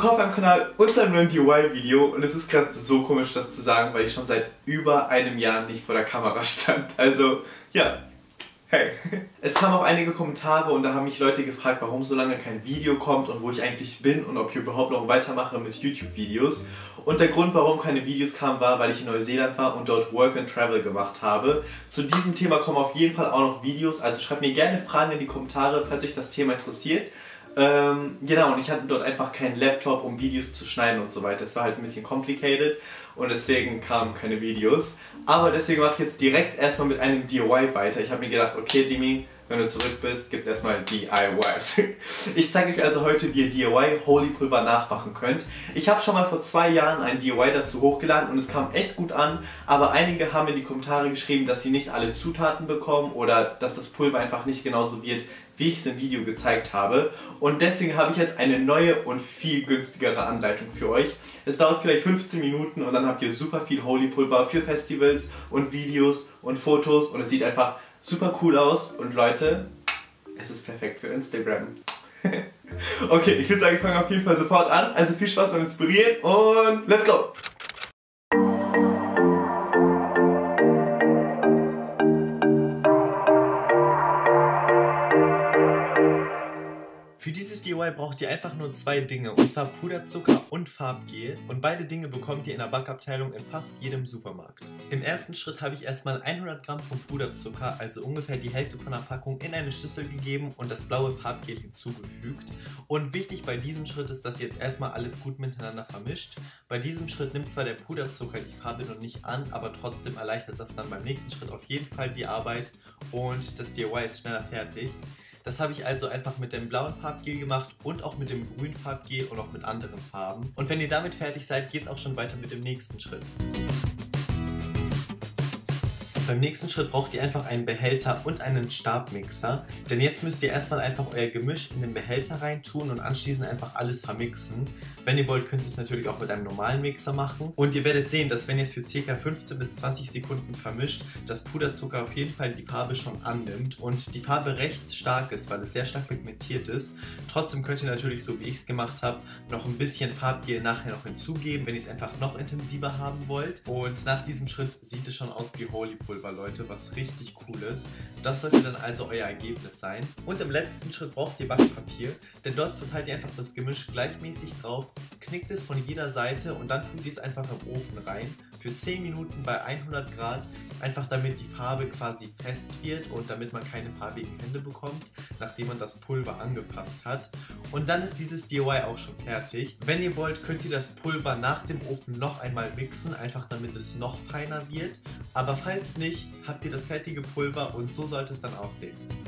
Willkommen beim Kanal und zu einem neuen DIY-Video. Und es ist gerade so komisch, das zu sagen, weil ich schon seit über einem Jahr nicht vor der Kamera stand. Also, ja. Hey. Es kamen auch einige Kommentare und da haben mich Leute gefragt, warum so lange kein Video kommt und wo ich eigentlich bin und ob ich überhaupt noch weitermache mit YouTube-Videos. Und der Grund, warum keine Videos kamen, war, weil ich in Neuseeland war und dort Work and Travel gemacht habe. Zu diesem Thema kommen auf jeden Fall auch noch Videos, also schreibt mir gerne Fragen in die Kommentare, falls euch das Thema interessiert. Genau, und ich hatte dort einfach keinen Laptop, um Videos zu schneiden und so weiter. Es war halt ein bisschen complicated und deswegen kamen keine Videos. Aber deswegen mache ich jetzt direkt erstmal mit einem DIY weiter. Ich habe mir gedacht, okay Dimi, wenn du zurück bist, gibt es erstmal DIYs. Ich zeige euch also heute, wie ihr DIY Holy Pulver nachmachen könnt. Ich habe schon mal vor 2 Jahren ein DIY dazu hochgeladen und es kam echt gut an, aber einige haben in die Kommentare geschrieben, dass sie nicht alle Zutaten bekommen oder dass das Pulver einfach nicht genauso wird, wie ich es im Video gezeigt habe. Und deswegen habe ich jetzt eine neue und viel günstigere Anleitung für euch. Es dauert vielleicht 15 Minuten und dann habt ihr super viel Holy Pulver für Festivals und Videos und Fotos und es sieht einfach super cool aus und Leute, es ist perfekt für Instagram. Okay, ich würde sagen, ich fange auf jeden Fall sofort an. Also viel Spaß beim Inspirieren und let's go! Für dieses DIY braucht ihr einfach nur 2 Dinge, und zwar Puderzucker und Farbgel, und beide Dinge bekommt ihr in der Backabteilung in fast jedem Supermarkt. Im ersten Schritt habe ich erstmal 100 Gramm von Puderzucker, also ungefähr die Hälfte von der Packung, in eine Schüssel gegeben und das blaue Farbgel hinzugefügt. Und wichtig bei diesem Schritt ist, dass ihr jetzt erstmal alles gut miteinander vermischt. Bei diesem Schritt nimmt zwar der Puderzucker die Farbe noch nicht an, aber trotzdem erleichtert das dann beim nächsten Schritt auf jeden Fall die Arbeit und das DIY ist schneller fertig. Das habe ich also einfach mit dem blauen Farbgel gemacht und auch mit dem grünen Farbgel und auch mit anderen Farben. Und wenn ihr damit fertig seid, geht es auch schon weiter mit dem nächsten Schritt. Beim nächsten Schritt braucht ihr einfach einen Behälter und einen Stabmixer, denn jetzt müsst ihr erstmal einfach euer Gemisch in den Behälter rein tun und anschließend einfach alles vermixen. Wenn ihr wollt, könnt ihr es natürlich auch mit einem normalen Mixer machen und ihr werdet sehen, dass wenn ihr es für ca. 15 bis 20 Sekunden vermischt, das Puderzucker auf jeden Fall die Farbe schon annimmt und die Farbe recht stark ist, weil es sehr stark pigmentiert ist. Trotzdem könnt ihr natürlich, so wie ich es gemacht habe, noch ein bisschen Farbgel nachher noch hinzugeben, wenn ihr es einfach noch intensiver haben wollt. Und nach diesem Schritt sieht es schon aus wie Holy Pulver, Leute, was richtig cool ist. Das sollte dann also euer Ergebnis sein. Und im letzten Schritt braucht ihr Backpapier, denn dort verteilt ihr einfach das Gemisch gleichmäßig drauf, knickt es von jeder Seite und dann tut ihr es einfach im Ofen rein. Für 10 Minuten bei 100 Grad, einfach damit die Farbe quasi fest wird und damit man keine farbigen Hände bekommt, nachdem man das Pulver angepasst hat. Und dann ist dieses DIY auch schon fertig. Wenn ihr wollt, könnt ihr das Pulver nach dem Ofen noch einmal mixen, einfach damit es noch feiner wird. Aber falls nicht, habt ihr das fertige Pulver und so sollte es dann aussehen.